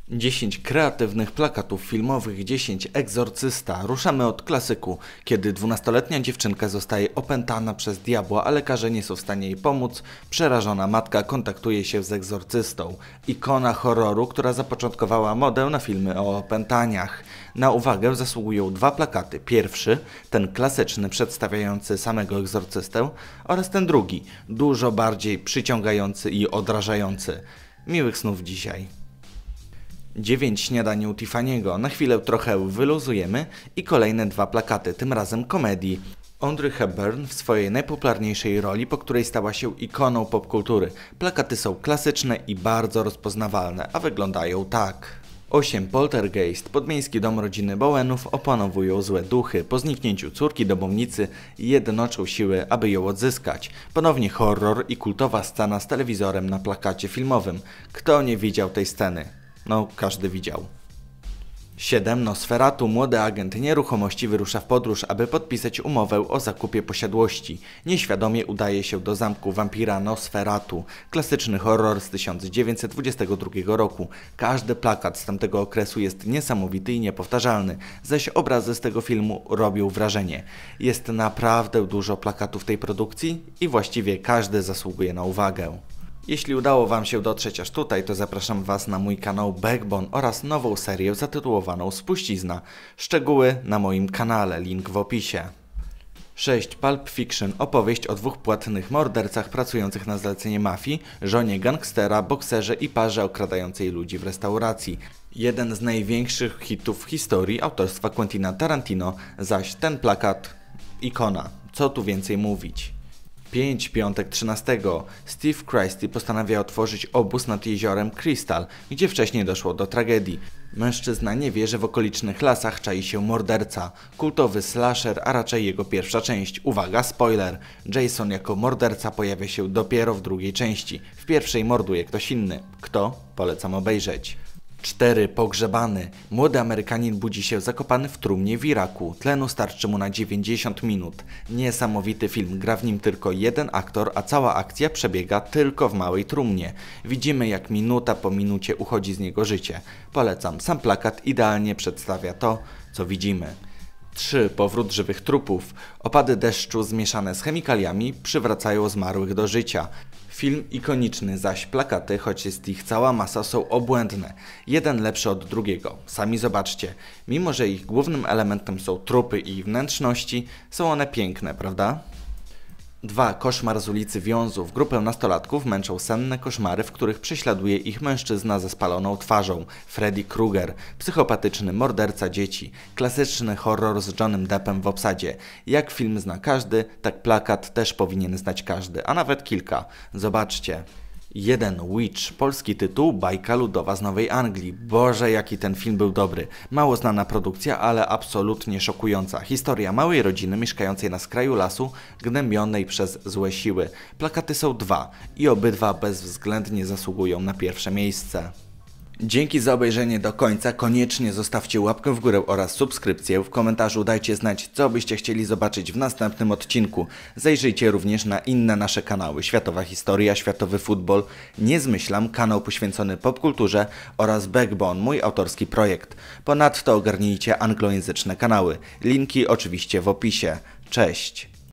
10 kreatywnych plakatów filmowych, 10 Egzorcysta. Ruszamy od klasyku, kiedy 12-letnia dziewczynka zostaje opętana przez diabła, a lekarze nie są w stanie jej pomóc. Przerażona matka kontaktuje się z egzorcystą. Ikona horroru, która zapoczątkowała modę na filmy o opętaniach. Na uwagę zasługują dwa plakaty. Pierwszy, ten klasyczny przedstawiający samego egzorcystę, oraz ten drugi, dużo bardziej przyciągający i odrażający. Miłych snów dzisiaj. 9 śniadań u Tiffany'ego, na chwilę trochę wyluzujemy i kolejne dwa plakaty, tym razem komedii. Audrey Hepburn w swojej najpopularniejszej roli, po której stała się ikoną popkultury. Plakaty są klasyczne i bardzo rozpoznawalne, a wyglądają tak. 8 Poltergeist. Podmiejski dom rodziny Bowenów opanowują złe duchy. Po zniknięciu córki domownicy jednoczą siły, aby ją odzyskać. Ponownie horror i kultowa scena z telewizorem na plakacie filmowym. Kto nie widział tej sceny? No, każdy widział. 7 Nosferatu. Młody agent nieruchomości wyrusza w podróż, aby podpisać umowę o zakupie posiadłości. Nieświadomie udaje się do zamku wampira Nosferatu. Klasyczny horror z 1922 roku. Każdy plakat z tamtego okresu jest niesamowity i niepowtarzalny, zaś obrazy z tego filmu robią wrażenie. Jest naprawdę dużo plakatów tej produkcji i właściwie każdy zasługuje na uwagę. Jeśli udało Wam się dotrzeć aż tutaj, to zapraszam Was na mój kanał Backbone oraz nową serię zatytułowaną Spuścizna. Szczegóły na moim kanale, link w opisie. 6 Pulp Fiction. Opowieść o dwóch płatnych mordercach pracujących na zlecenie mafii, żonie gangstera, bokserze i parze okradającej ludzi w restauracji. Jeden z największych hitów w historii autorstwa Quentina Tarantino, zaś ten plakat ikona. Co tu więcej mówić? 5 Piątek 13. Steve Christy postanawia otworzyć obóz nad jeziorem Crystal, gdzie wcześniej doszło do tragedii. Mężczyzna nie wie, że w okolicznych lasach czai się morderca. Kultowy slasher, a raczej jego pierwsza część. Uwaga, spoiler! Jason jako morderca pojawia się dopiero w drugiej części. W pierwszej morduje ktoś inny. Kto? Polecam obejrzeć. 4 Pogrzebany. Młody Amerykanin budzi się zakopany w trumnie w Iraku. Tlenu starczy mu na 90 minut. Niesamowity film. Gra w nim tylko jeden aktor, a cała akcja przebiega tylko w małej trumnie. Widzimy, jak minuta po minucie uchodzi z niego życie. Polecam. Sam plakat idealnie przedstawia to, co widzimy. 3 Powrót żywych trupów. Opady deszczu zmieszane z chemikaliami przywracają zmarłych do życia. Film ikoniczny, zaś plakaty, choć jest ich cała masa, są obłędne. Jeden lepszy od drugiego. Sami zobaczcie. Mimo że ich głównym elementem są trupy i wnętrzności, są one piękne, prawda? 2 Koszmar z ulicy Wiązów. Grupę nastolatków męczą senne koszmary, w których prześladuje ich mężczyzna ze spaloną twarzą. Freddy Krueger. Psychopatyczny morderca dzieci. Klasyczny horror z Johnnym Deppem w obsadzie. Jak film zna każdy, tak plakat też powinien znać każdy, a nawet kilka. Zobaczcie. 1 Witch. Polski tytuł, bajka ludowa z Nowej Anglii. Boże, jaki ten film był dobry. Mało znana produkcja, ale absolutnie szokująca. Historia małej rodziny mieszkającej na skraju lasu, gnębionej przez złe siły. Plakaty są dwa i obydwa bezwzględnie zasługują na pierwsze miejsce. Dzięki za obejrzenie do końca, koniecznie zostawcie łapkę w górę oraz subskrypcję. W komentarzu dajcie znać, co byście chcieli zobaczyć w następnym odcinku. Zajrzyjcie również na inne nasze kanały: Światowa Historia, Światowy Futbol, Nie Zmyślam, kanał poświęcony popkulturze oraz Backbone, mój autorski projekt. Ponadto ogarnijcie anglojęzyczne kanały. Linki oczywiście w opisie. Cześć!